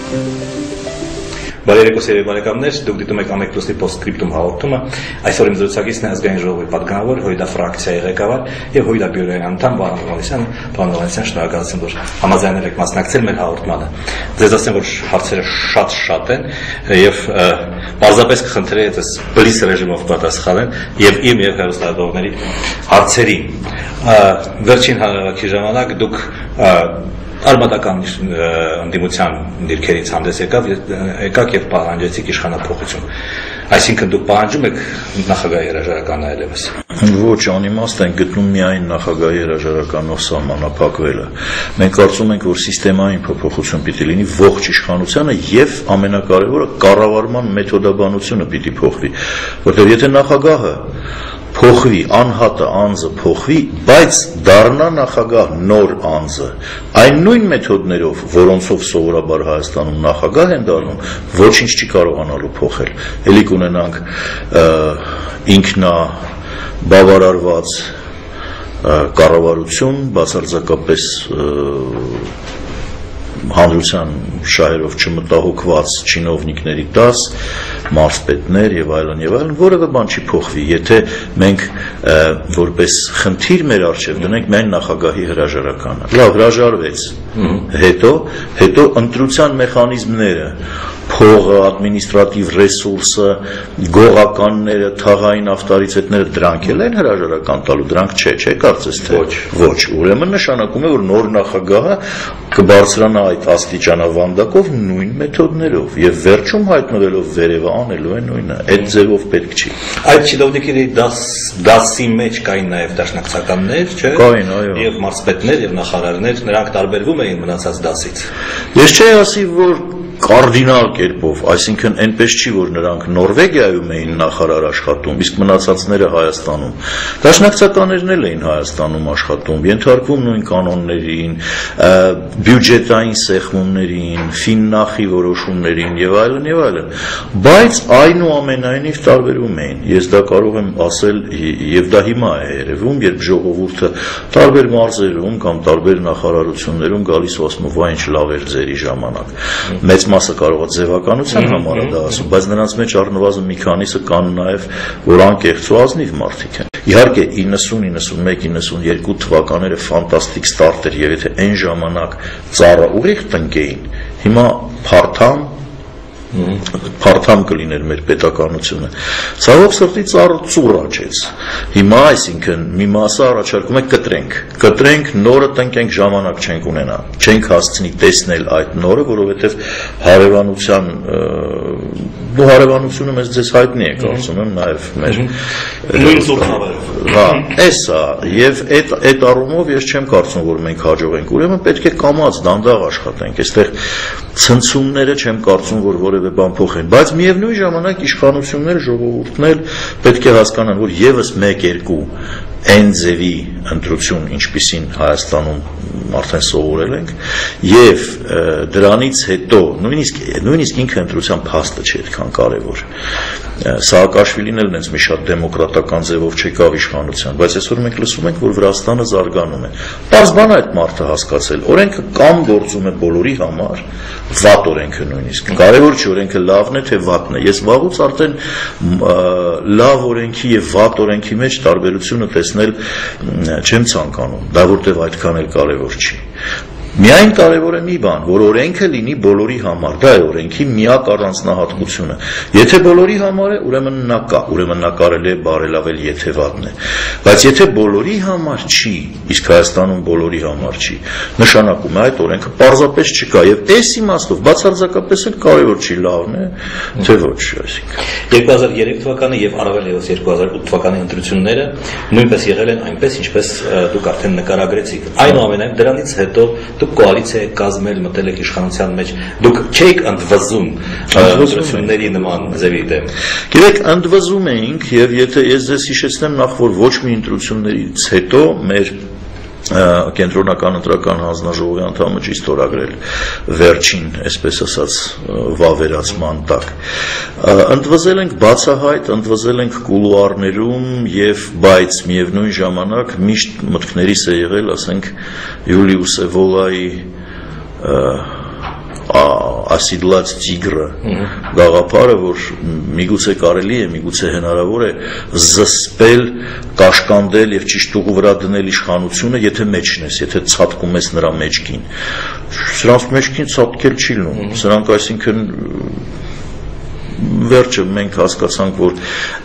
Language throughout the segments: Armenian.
Բարերեկո սիրելի բարեկամներ, դուք դիտում եք Ամեկ+-ի Postscriptum հաղորդումը։ Այսօր իմ զրուցակիցն է ազգային ժողովի պատգամավոր, ՀՅԴ ֆրակցիայի ղեկավար եւ ՀՅԴ բյուրոյի անդամ Վահրամ Հովհաննիսյանը։ Պարոն Հովհաննիսյան, շնորհակալություն, որ համաձայնել եք մասնակցել մեր հաղորդմանը։ Ձեզ ասեմ, որ հարցերը շատ են եւ պարզապես կխնդրեի այս բլից ռեժիմով պատասխանել եւ իմ եւ հեռուստադիտողների հարցերին։ Վերջին հանրահավաքի ժամանակ դուք արմատական ընդդիմության դիրքերից հանդես եկաք եւ պահանջեցիք իշխանափոխություն։ Այսինքն դուք պահանջում եք նախագահի հրաժարականը այլևս։ Ոչ, անիմաստ են գտնում միայն նախագահի հրաժարականով սահմանափակվելը։ Մենք կարծում ենք, որ սիստեմային փոփոխություն պիտի լինի ողջ իշխանությանը եւ ամենակարևորը կառավարման մեթոդաբանությունը պիտի փոխվի, որտեղ եթե նախագահը փոխվի, անհատը, անձը փոխվի, բայց դառնա նախագահ նոր անձը, այն նույն մեթոդներով, որոնցով սովորաբար Հայաստանում նախագահ են դառնում, ոչինչ չի կարողանալու փոխել։ Էլի կունենանք ինքնաբավարարված կառավարություն, բացարձակապես հանրության շահերով չմտահոգված չինովնիկների դաս, մարզպետներ եւ այլն, որևէ բան չի փոխվի, եթե մենք որպես խնդիր մեր առջև դնենք միայն նախագահի հրաժարականը։ Լավ, հրաժարվեց, հետո ընտրության մեխանիզմները, փողը, ադմինիստրատիվ ռեսուրսը, գողականները, թաղային ավտորիտետները դրանք էլ են հրաժարական տալու, դրանք չէ, կարծես թե ոչ, ուրեմն նշանակում է, որ նոր նախագահը կբարձրանա այդ աստիճանավանդակով նույն մեթոդներով եւ վերջում հայտնվելով վերևը անելու է նույնը, այդ ձևով պետք չի։ Այդ չինովնիկների դասի մեջ կային նաեւ դաշնակցականներ, չէ՞։ Կային, այո։ Եվ մարզպետներ եւ նախարարներ, նրանք տարբերվում էին մնացած դասից։ Ես չէի ասի, որ կարդինալ կերպով, այսինքն այնպես չի, որ նրանք Նորվեգիայում էին նախարար աշխատում, իսկ մնացածները Հայաստանում։ Դաշնակցականներն էլ էին Հայաստանում աշխատում, ենթարկվում նույն կանոններին, բյուջետային սեղմումներին, ֆիննախի որոշումներին եւ այլն, բայց այնուամենայնիվ տարբերում էին։ Ես դա կարող եմ ասել եւ դա հիմա է երևում, երբ ժողովուրդը տարբեր մարզերում կամ տարբեր նախարարություններում գալիս ու ասում, «Վայ, ինչ լավ էր ձերի ժամանակ»։ Մեծ մասը կարող է ձևականության համար է դա ասում, բայց նրանց մեջ առնվազն մի քանիսը կան նաև, որ անկեղծ ու ազնիվ մարդիկ են։ Իհարկե 90, 91, 92 թվականները ֆանտաստիկ ստարտ էր, եւ եթե այն ժամանակ ծառը ուղիղ տնկեին, հիմա փարթամ կլիներ մեր պետականությունը։ Ցավոք սրտի ծառը ծուռ աճեց։ Հիմա, այսինքն, մի մասը առաջարկում է կտրենք, նորը տնկենք, ժամանակ չենք ունենա, չենք հասցնի տեսնել այդ նորը, որովհետև հարևանությունը մեզ ձեզ հայտնի է, կարծում եմ, նաև մեր նույն զորքավորով։ Հա, էսա, եւ այդ առումով ես չեմ կարծում, որ մենք հաջող ենք, ուրեմն պետք է կամաց դանդաղ աշխատենք, այստեղ ցնցումները չեմ կարծում, որ որևէ բան փոխեն, բայց միևնույն ժամանակ իշխանությունները, ժողովուրդն էլ պետք է հասկանան, որ եւս 1-2 այն ձևի ընտրություն, ինչպիսին Հայաստանում արդեն սովորել ենք, եւ դրանից հետո նույնիսկ ինքը ընտրության փաստը չի այդքան կարեւոր։ Սաակաշվիլին էլ նենց մի շատ դեմոկրատական ձևով չեկավ իշխանության, բայց այսօր մենք լսում ենք, որ Վրաստանը զարգանում է։ Պարզ բան է այդ մարդը հասկացել, օրենքը կամ գործում է բոլորի համար, վատ օրենքը նույնիսկ։ Կարևոր չի օրենքը լավն է թե վատն է։ Ես վաղուց արդեն լավ օրենքի եւ վատ օրենքի մեջ տարբերությունը տեսնել չեմ ցանկանում, դա որտեղ այդքան էլ կարևոր չի։ Միայն կարևոր է մի բան, որ օրենքը լինի բոլորի համար, դա է օրենքի միակ առանձնահատկությունը։ Եթե բոլորի համար է, ուրեմն նա կա, ուրեմն նա կարելի է բարելավել, եթե վատն է։ Բայց եթե բոլորի համար չի, իսկ Հայաստանում բոլորի համար չի, նշանակում է այդ օրենքը պարզապես չկա, եւ այս իմաստով բացարձակապես էլ կարևոր չի լավն է, թե ոչ, այսինքն։ 2003 թվականի եւ առավել ևս 2008 թվականի ընտրությունները նույնպես եղել են այնպես, ինչպես դուք արդեն նկարագրեցիք։ Այնուամենայնիվ դրանից հետո դուք կոալիցիա եք կազմել, մտել եք իշխանության մեջ, դուք չէիք ընդվզում ընտրությունների նման ձևի դեմ։ Գիտեք, ընդվզում էինք, եւ եթե ես ձեզ հիշեցնեմ, նախ որ ոչ մի ընտրություններից հետո մեր կենտրոնական ընտրական հանձնաժողովի անդամը չի ստորագրել վերջին, այսպես ասած, վավերացման տակ։ Ընդվզել ենք բացահայտ, ընդվզել ենք կուլուարներում եւ բայց միևնույն ժամանակ միշտ մտքներիս է եղել, ասենք, Յուլիուս Էվոլայի ասիդլած տիգրը գաղափարը, որ միգուցե կարելի է, միգուցե հնարավոր է զսպել, կաշկանդել եւ ճիշտ ուղու վրա դնել իշխանությունը, եթե մեջն ես, եթե ցատկում ես նրա մեջքին։ Սրանց մեջքին ցատկել չի լինում, սրանք այսինքն վերջը մենք հասկացանք, որ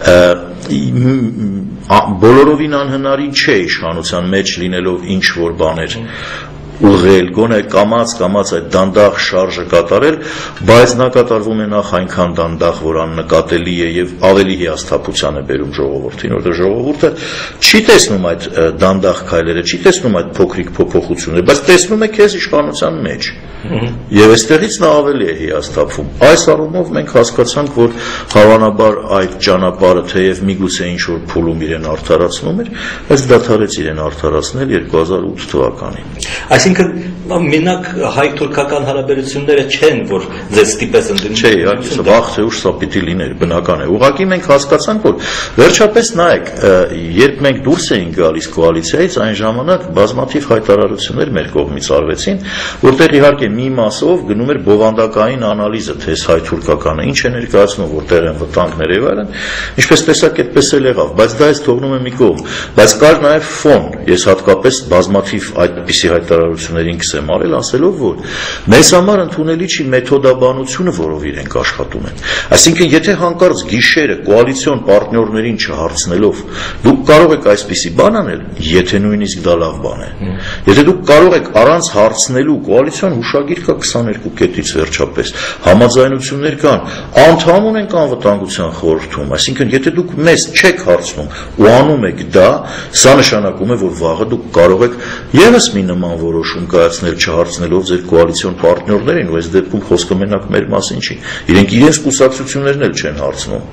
բոլորովին անհնարին չէ իշխանության մեջ լինելով ինչ որ բաներ ուղղել, գոնե կամաց այդ դանդաղ շարժը կատարել, բայց նա կատարվում է նախ այնքան դանդաղ, որ աննկատելի է եւ ավելի հիասթափության է բերում ժողովրդին, որտեղ ժողովուրդը չի տեսնում այդ դանդաղ քայլերը, չի տեսնում այդ փոքրիկ փոփոխությունները, բայց տեսնում է քեզ իշխանության մեջ։ Եվ այստեղից նա ավելի է հիասթափվում։ Այս առումով մենք հասկացանք, որ հավանաբար այդ ճանապարհը թեև միգուցե ինչ-որ փուլում իրեն արդարացնում էր, բայց դադարեց իրեն արդարացնել 2008 թվականին։ Այսինքն մենակ հայ-թուրքական հարաբերությունները չեն, որ ձեզ ստիպես ընդդիմել։ Չէ, իհարկե, վաղ թե ուշ սա պիտի լիներ, բնական է։ Ուղղակի մենք հասկացանք, որ վերջապես նայեք, երբ մենք դուրս էինք գալիս կոալիցիայից, այն ժամանակ բազմաթիվ հայտարարություններ մեր կողմից արվեցին, որտեղ իհարկե մի մասով գնում էր բովանդակային անալիզը, թե հայ-թուրքականը ինչ է ներկայացնում, որտեղ են վտանգներ եւ այլն, ինչպես տեսակ այդպես էլ եղավ, բայց դա էս թողնում է մի կողմ, բայց կար նաեւ ֆոն, ես հատկապես բազմաթիվ այդպիսի հայտարարություններին կսեմ արել, ասելով, որ մեզ համար ընդունելի չի մեթոդաբանությունը, որով իրենք աշխատում են։ Այսինքն, եթե հանկարծ գիշերը կոալիցիոն պարտներներին չհարցնելով, դուք կարող եք այսպիսի բան անել, եթե նույնիսկ դա լավ բան է։ Եթե դուք կարող եք առանց հարցնելու, կոալիցիոն հուշագիր կա 22 կետից վերջապես, համաձայնություններ կան, անդամ ունենք անվտանգության խորհրդում, այսինքն, եթե դուք մեզ չեք հարցնում ու անում եք դա, սա նշանակում է, որ վաղը դուք կարող եք եւս մի նման որոշում կայացնել չհարցնելով ձեր կոալիցիոն պարտներներին, ու այս դեպքում խոսքը մենակ մեր մասին չի։ Իրենք իրենց կուսակցություններն էլ չեն հարցնում։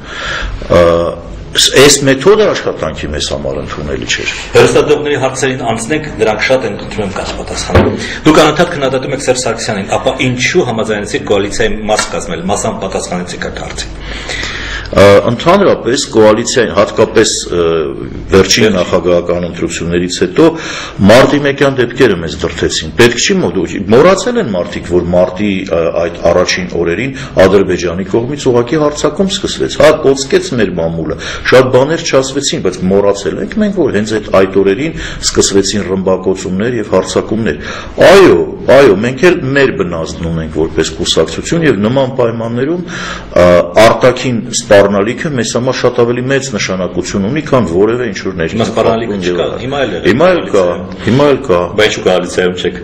Այս մեթոդը աշխատանքի մեզ համար ընդունելի չէր։ Հերոստատողների հարցերին անցնենք, նրանք շատ են խնդրում կաս պատասխանել։ Դուք անընդհատ քննադատում եք Սերժ Սարգսյանին, ապա ինչու համաձայնեցիք կոալիցիայի մաս կազմել, մասամբ պատասխանեցիք այդ հարցին։ Ընդհանրապես կոալիցիային, հատկապես վերջին նախագահական ընտրություններից հետո մարտի մեկյան դեպքերը մեզ դրդեցին։ Պետք չի մոռացել են մարդիկ, որ մարտի այդ առաջին օրերին Ադրբեջանի կողմից ուղղակի հարձակում սկսվեց։ Հա, կոծկեց մեր մամուլը, շատ բաներ չասվեցին, բայց մոռացել ենք մենք, որ հենց այդ օրերին սկսվեցին ռմբակոծումներ եւ հարձակումներ։ Այո, մենք էլ մեր բնազդն ունենք որպես կուսակցություն եւ նման պայմաններում արտաքին սպառնալիքը մեզ համար շատ ավելի մեծ նշանակություն ունի, քան որևէ ինչ-որ ներքին սպառնալիքը չկա, հիմա էլ կա։ Բայց կոալիցիայում չեք։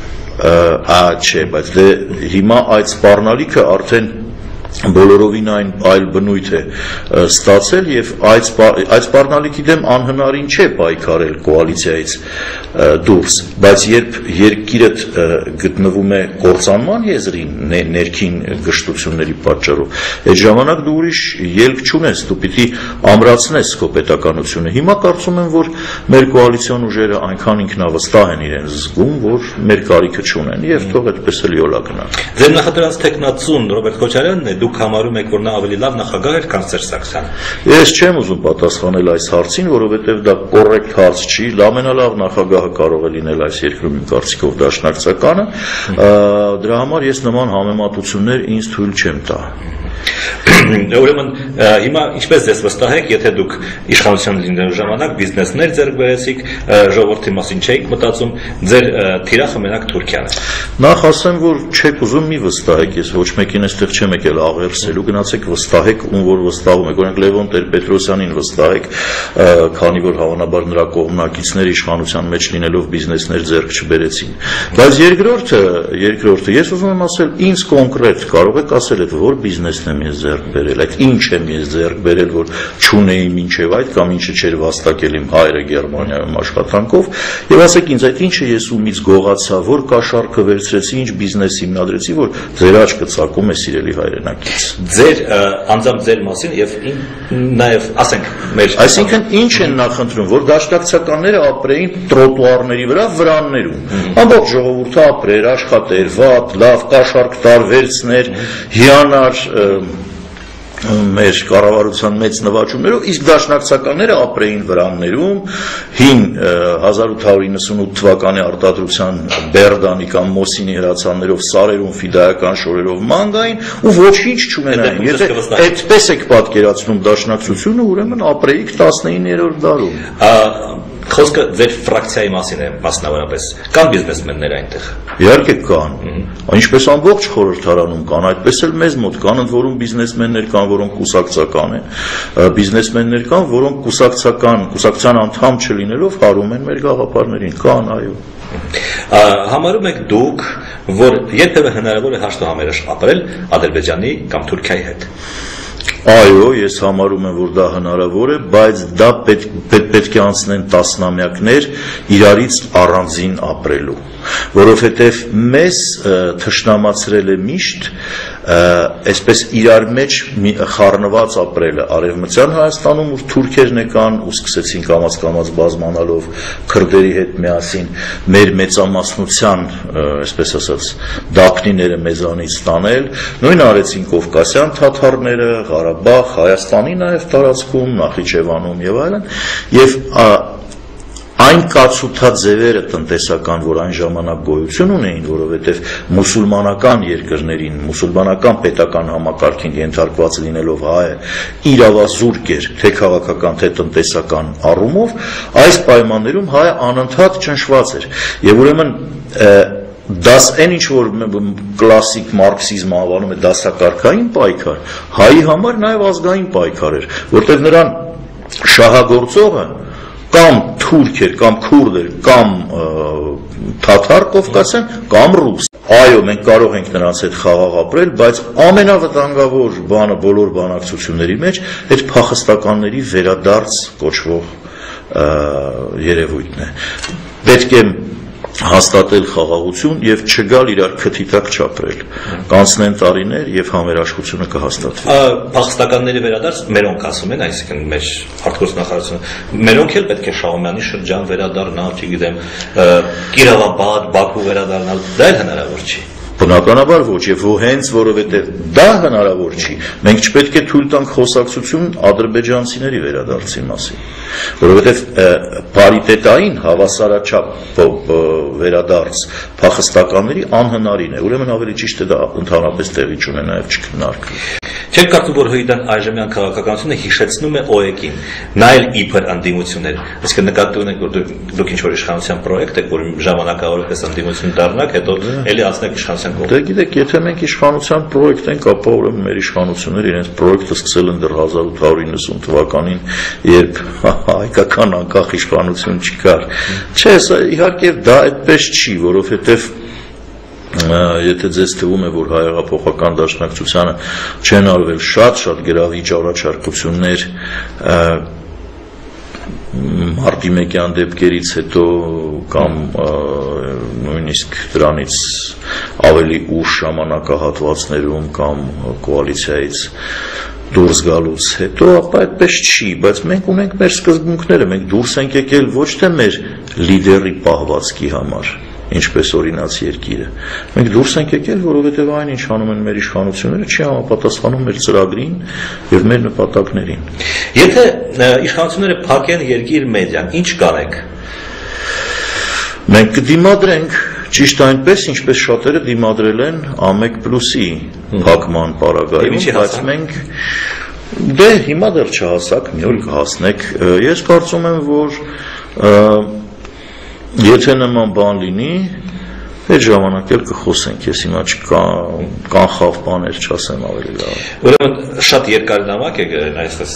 Չէ, բայց դե հիմա այդ սպառնալիքը արդեն բոլորովին այլ բնույթ է ստացել եւ այդ սպառնալիքի դեմ անհնարին չէ պայքարել կոալիցիայից դուրս, բայց երբ երկիրդ գտնվում է կործանման եզրին ներքին գժտությունների պատճառով, այդ ժամանակ դու ուրիշ ելք չունես, դու պիտի ամրացնես քո պետականությունը։ Հիմա կարծում եմ, որ մեր կոալիցիոն ուժերը այնքան ինքնավստահ են իրենց զգում, որ մեր կարիքը չունեն եւ թող այդպես էլ յոլա գնա։ Ձեր նախընտրած տեխնացուն Ռոբերտ Քոչարյանն է, դուք համարում եք, որ նա ավելի լավ նախագահ էր, քան Սերժ Սարգսյանը։ Ես չեմ ուզում պատասխանել այս հարցին, որովհետև դա կոռեկտ հարց չի։ Ամենալավ նախագահը կարող է լինել այս երկրում իմ կարծիքով դաշնակցականը, դրա համար ես նման համեմատություններ ինձ թույլ չեմ տա։ Ուրեմն հիմա ինչպես ձեզ վստահ եք, եթե դուք իշխանության լինելու ժամանակ բիզնեսներ ձեռք բերեցիք, ժողովրդի մասին չէիք մտածում, ձեր թիրախը մենակ Թուրքիան է։ Նախ ասեմ, որ չեք ուզում մի վստահեք, ես ոչ մեկին այստեղ չեմ եկել աղերսելու, գնացեք վստահեք, ում որ վստահում եք, օրինակ Լևոն Տեր-Պետրոսյանին վստահեք, քանի որ հավանաբար նրա կողմնակիցները իշխանության մեջ լինելով բիզնեսներ ձեռք չբերեցին։ Բայց երկրորդը, ես ուզում եմ ասել, ինձ կոնկրետ կարող եք ասել, այդ որ բիզնեսն եմ ես ձեռք բերել, այդ ինչ եմ ես ձեռք բերել, որ չունեի մինչև այդ կամ ինչը չէր վաստակել իմ հայրը Գերմանիայում աշխատանքով, եւ ասեք ինձ այդ ինչը ես ումից գողացա, որ կաշառքը վերցրեցի, ինչ բիզնես հիմնադրեցի, որ ձեր աչքը ցակում է սիրելի հայրենակից։ Ձեր անձամբ ձեր մասին եւ նաեւ ասենք մեր այսինքն ինչ են նախընտրում, որ դաշնակցականները ապրեին տրոտուարների վրա, վրաններում։ Ամբողջ ժողովուրդը ապրեր, աշխատեր, վատ, լավ, կաշառք տար, վերցներ, հիանար մեր կառավարության մեծ նվաճումներով, իսկ դաշնակցականները ապրեին վրաններում, հին 1898 թվականի արտադրության Բերդանի կամ Մոսինի հրացաններով, սարերում, ֆիդայական շորերով մանգային ու ոչինչ չունենային։ Եթե այդպես եք պատկերացնում դաշնակցությունը, ուրեմն ապրեիք 19-րդ դարում։ Խոսքը ձեր ֆրակցիայի մասին է մասնավորապես, կան բիզնեսմեններ այնտեղ։ Իհարկե կան, ինչպես ամբողջ խորհրդարանում կան, այդպես էլ մեզ մոտ կան, ընդ որում բիզնեսմեններ կան, որոնք կուսակցական են, բիզնեսմեններ կան, որոնք կուսակցության անդամ չլինելով հարում են մեր գաղափարներին, կան, այո։ Համարում եք դուք, որ երբևէ հնարավոր է հաշտահամերժ ապրել Ադրբեջանի կամ Թուրքիայի հետ։ Այո, ես համարում եմ, որ դա հնարավոր է, բայց դա պետք է անցնեն տասնամյակներ իրարից առանձին ապրելու, որովհետև մեզ թշնամացրել է միշտ այսպես իրար մեջ խառնված ապրելը Արևմտյան Հայաստանում, ուր թուրքերն եկան ու սկսեցին կամաց բազմանալով քրդերի հետ միասին մեր մեծամասնության, այսպես ասած, դափնիները մեզանից տանել, նույն արեցին կովկասյան թաթարները, Ղարաբաղ, Հայաստանի նաև տարածքում, Նախիջևանում եւ այլն, եւ այն կացութաձևերը տնտեսական, որ այն ժամանակ գոյություն ունեին, որովհետև մուսուլմանական երկրներին, մուսուլմանական պետական համակարգին ենթարկված լինելով հայը իրավազուրկ էր, թե քաղաքական, թե տնտեսական առումով, այս պայմաններում հայը անընդհատ ճնշված էր, եւ ուրեմն այն ինչ որ կլասիկ մարքսիզմը անվանում է դասակարգային պայքար, հայի համար նաև ազգային պայքար էր, որտեղ նրան շահագործողը կամ թուրք էր, կամ քուրդ էր, կամ թաթար կովկասյան, կամ ռուս։ Այո, մենք կարող ենք նրանց հետ խաղաղ ապրել, բայց ամենավտանգավոր բանը բոլոր բանակցությունների մեջ այդ փախստականների վերադարձ կոչվող երևույթն է։ Պետք է հաստատել խաղաղություն եւ չգալ իրար քթի տակ չապրել։ Կանցնեն տարիներ եւ համերաշխությունը կհաստատվի։ Փախստականների վերադարձ մերոնք ասում են, այսինքն մեր արտգործնախարարությունը, մերոնք էլ պետք է Շահումյանի շրջան վերադառնալ, չգիտեմ, Կիրովաբադ, Բաքու վերադառնալ, դա էլ հնարավոր չի։ Բնականաբար ոչ, եւ հենց որովհետեւ դա հնարավոր չի, մենք չպետք է թույլ տանք խոսակցություն ադրբեջանցիների վերադարձի մասին, որովհետեւ պարիտետային հավասարաչափ վերադարձ փախստականների անհնարին է, ուրեմն ավելի ճիշտ է դա ընդհանրապես տեղի չունենա եւ չքննարկվի։ Չեք կարծում, որ Հույդան այժմյան քաղաքականությունը հիշեցնում է ՕԵԿ-ին, նա էլ իբր անդիմություն էր, այսինքն նկատի ունենք, որ դուք ինչ-որ իշխանության պրոյեկտ եք, որ ժամանակավորապես անդիմություն դառնաք, հետո էլի անցնեք իշխանության կողմը։ Դե գիտեք, եթե մենք իշխանության պրոյեկտ ենք, ապա ուրեմն մեր իշխանությունները իրենց պրոյեկտը սկսել են դեռ 1890 թվականին, երբ հայկական անկախ իշխանություն չկար։ Չէ, իհարկե դա այդպես չի, որովհետև եթե ձեզ թվում է, որ հայեղափոխական դաշնակցությանը չեն արվել շատ գրավիչ առաջարկություններ մարտի 1-յան դեպքերից հետո կամ նույնիսկ դրանից ավելի ուշ ժամանակահատվածներում կամ կոալիցիայից դուրս գալուց հետո, ապա այդպես չի, բայց մենք ունենք մեր սկզբունքները, մենք դուրս ենք եկել ոչ թե մեր լիդերի պահվածքի համար, ինչպես օրինաց երկիրը։ Մենք դուրս ենք եկել, որովհետև այն ինչ անում են մեր իշխանությունները, չի համապատասխանում մեր ծրագրին եւ մեր նպատակներին։ Եթե իշխանությունները փակեն երկիր մեդիան, ինչ կարեք։ Մենք կդիմադրենք ճիշտ այնպես, ինչպես շատերը դիմադրել են ԱՄԵԿ+-ի փակման պարագայում, բայց մենք դե հիմա դեռ չհասակ, մի օր կհասնեք։ Ես կարծում եմ, որ եթե նման բան լինի, այդ ժամանակ էլ կխոսենք, ես հիմա կանխավ բաներ չասեմ ավելի լավ։ Ուրեմն շատ երկար նամակ է գրել այսպես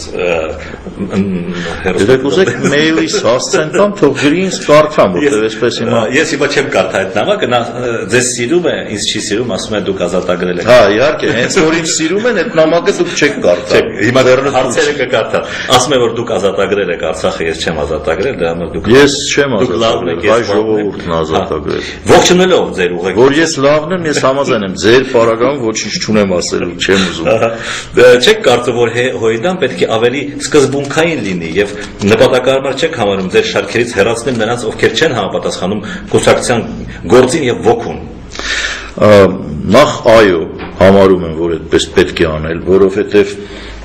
Դեք ուզեք մեյլից հասցեն կամ թող գրի ինձ կարդամ, որտեղ այսպես հիմա Ես հիմա չեմ կարդա այդ նամակը, նա ձեզ սիրում է, ինձ չի սիրում, ասում է դուք ազատագրել եք։ Հա, իհարկե, հենց որ ինձ սիրում են, այդ նամակը դուք չեք կարդա։ Հիմա դեռ հարցերը կկարդա։ Ասում է որ դուք ազատագրել եք Արցախը, ես չեմ ազատագրել, դրա համար դուք Ես չեմ ազատագրել, հայ ժողովուրդն ազատագրել։ Ողջունելով ձեր ուղեկցությունը։ Որ ես լավն եմ, ես համաձայն եմ, ձեր պարագայում ոչինչ չունեմ ասելու, չեմ ուզում։ Չեք կարծում, որ Հույդան պետք է ավելի սկզբունքային լինի եւ նպատակարար չեք համարում ձեր շարքերից հեռացնել նրանց, ովքեր չեն համապատասխանում կուսակցության գործին եւ ոգուն։ Նախ այո, համարում եմ, որ այդպես պետք է անել, որովհետեւ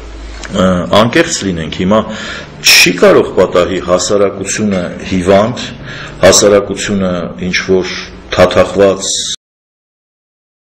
անկեղծ լինենք, հիմա չի կարող պատահի հասարակությունը հիվանդ, հասարակությունը ինչ որ թաթախված